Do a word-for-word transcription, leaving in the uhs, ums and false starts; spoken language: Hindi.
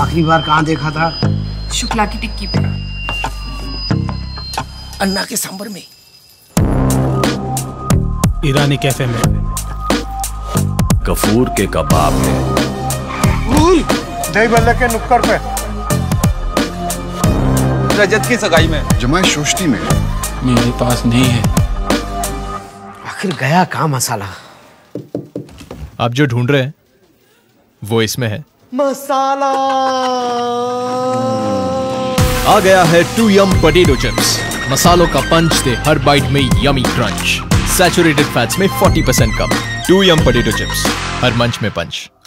आखिरी बार कहाँ देखा था? शुक्ला की टिक्की पे। अन्ना के सांबर में। ईरानी कैफे में। गफूर के कबाब में। दही बल्ले के नुक्कड़ पे। रजत की सगाई में। जमाई शोष्टी में। मेरे पास नहीं है। आखिर गया कहाँ मसाला? आप जो ढूंढ रहे हैं वो इसमें है। मसाला आ गया है टू यम पोटैटो चिप्स। मसालों का पंच दे हर बाइट में यमी क्रंच। सैचुरेटेड फैट्स में चालीस परसेंट कम। टू यम पोटैटो चिप्स, हर मंच में पंच।